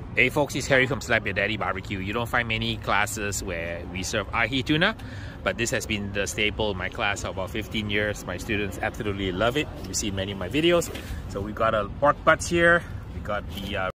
Hey folks, it's Harry from Slap Your Daddy BBQ. You don't find many classes where we serve ahi tuna, but this has been the staple of my class for about 15 years. My students absolutely love it. You've seen many of my videos. So we got a pork butts here. We got the